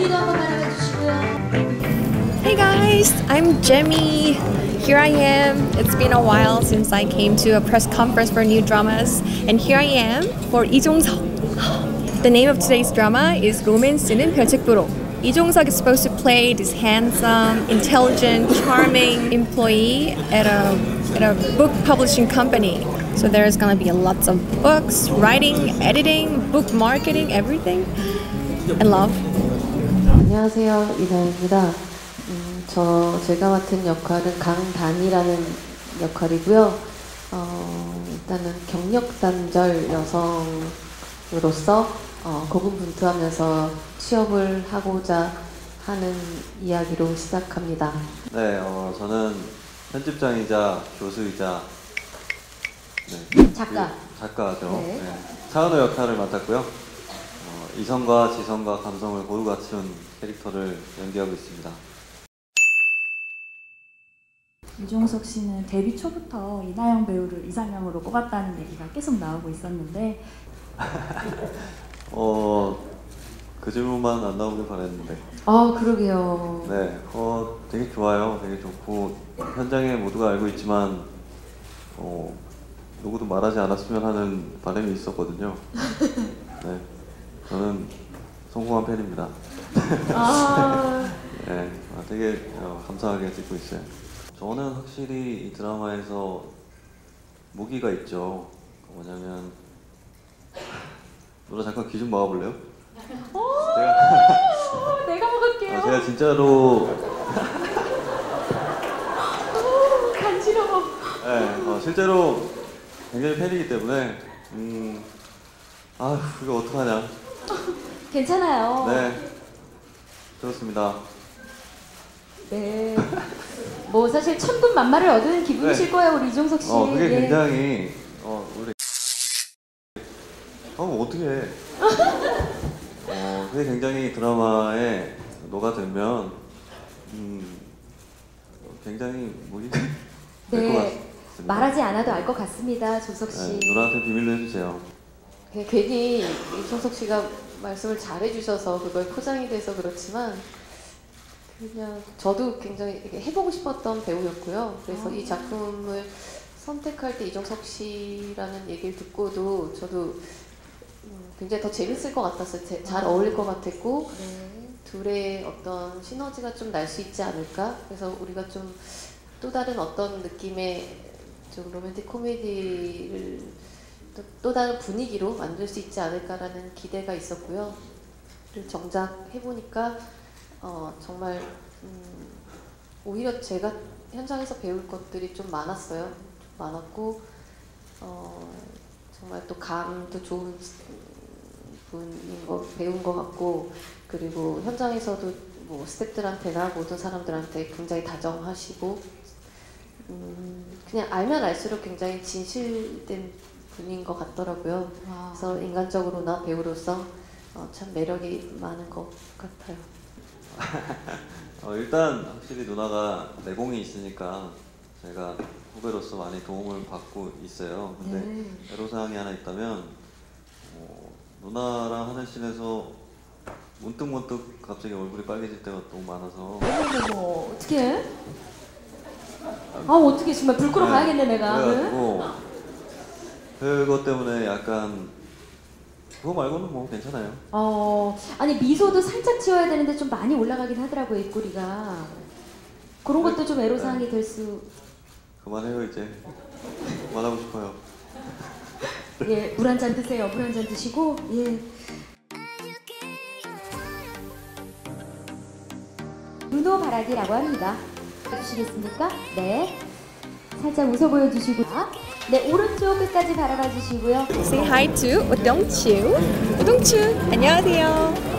목소리도 한번 바라봐 주시고요. Hey guys, I'm Jemmy. Here I am. It's been a while since I came to a press conference for new dramas, and here I am for Lee Jong-seok. The name of today's drama is 로맨스는 별책부로. Lee Jong-seok is supposed to play this handsome, intelligent, charming employee at a book publishing company. So there's gonna be lots of books, writing, editing, book marketing, everything, and love. 안녕하세요, 이나입니다. 제가 맡은 역할은 강단이라는 역할이고요. 일단은 경력단절 여성으로서 고군분투하면서 취업을 하고자 하는 이야기로 시작합니다. 네, 저는 편집장이자 교수이자 작가죠. 네. 네, 차은우 역할을 맡았고요. 이성과 지성과 감성을 고루 갖춘 캐릭터를 연기하고 있습니다. 이종석 씨는 데뷔 초부터 이나영 배우를 이상형으로 꼽았다는 얘기가 계속 나오고 있었는데 그 질문만 안 나오길 바랬는데. 그러게요. 네, 되게 좋아요. 되게 좋고 현장에 모두가 알고 있지만 누구도 말하지 않았으면 하는 바람이 있었거든요. 네, 저는 성공한 팬입니다. 네, 되게 감사하게 듣고 있어요. 저는 확실히 이 드라마에서 무기가 있죠. 뭐냐면 누나 잠깐 귀 좀 막아볼래요? 내가 먹을게요. 제가 진짜로 간지러워. 네, 실제로 굉장히 팬이기 때문에 이거 어떡하냐. 괜찮아요. 네, 그렇습니다. 네. 뭐 사실 천군 만마를 얻은 기분이실 거예요, 우리 이종석 씨. 그게 굉장히 우리 어떻게 해? 그게 굉장히 드라마에 녹아들면 굉장히 무리가 될 것 같습니다. 말하지 않아도 알 것 같습니다, 종석 씨. 네, 누나한테 비밀로 해주세요. 괜히 이종석 씨가 말씀을 잘해주셔서 그걸 포장이 돼서 그렇지만 그냥 저도 굉장히 해보고 싶었던 배우였고요. 그래서 이 작품을 선택할 때 이종석 씨라는 얘기를 듣고도 저도 굉장히 더 재밌을 것 같았어요. 잘 어울릴 것 같았고 둘의 어떤 시너지가 좀 날 수 있지 않을까. 그래서 우리가 좀 또 다른 어떤 느낌의 좀 로맨틱 코미디를 또 다른 분위기로 만들 수 있지 않을까라는 기대가 있었고요. 그리고 정작 해보니까 정말 오히려 제가 현장에서 배울 것들이 좀 많았어요. 좀 많았고 정말 또 감도 좋은 분인 거 배운 것 같고, 그리고 현장에서도 뭐 스태프들한테나 모든 사람들한테 굉장히 다정하시고 그냥 알면 알수록 굉장히 진실된 분인 것 같더라고요. 그래서 인간적으로나 배우로서 참 매력이 많은 것 같아요. 일단 확실히 누나가 내공이 있으니까 제가 후배로서 많이 도움을 받고 있어요. 근데 애로사항이 하나 있다면 누나랑 하는 씬에서 문득 갑자기 얼굴이 빨개질 때가 너무 많아서. 어떻게 해? 어떻게 정말 불 끄러 가야겠네 내가. 그래가지고 그것 때문에 약간 그거 말고는 뭐 괜찮아요. 아니 미소도 살짝 지어야 되는데 좀 많이 올라가긴 하더라고요, 입꼬리가. 그런 것도 좀 애로사항이 될 수. 그만해요 이제. 그만하고 싶어요. 예, 물 한 잔 드세요. 물 한 잔 드시고. 예. 문호 바라기라고 합니다. 해주시겠습니까? 네. 살짝 웃어 보여주시고, 네, 오른쪽 끝까지 바라봐 주시고요. Say hi to 우동추. 우동추, 안녕하세요.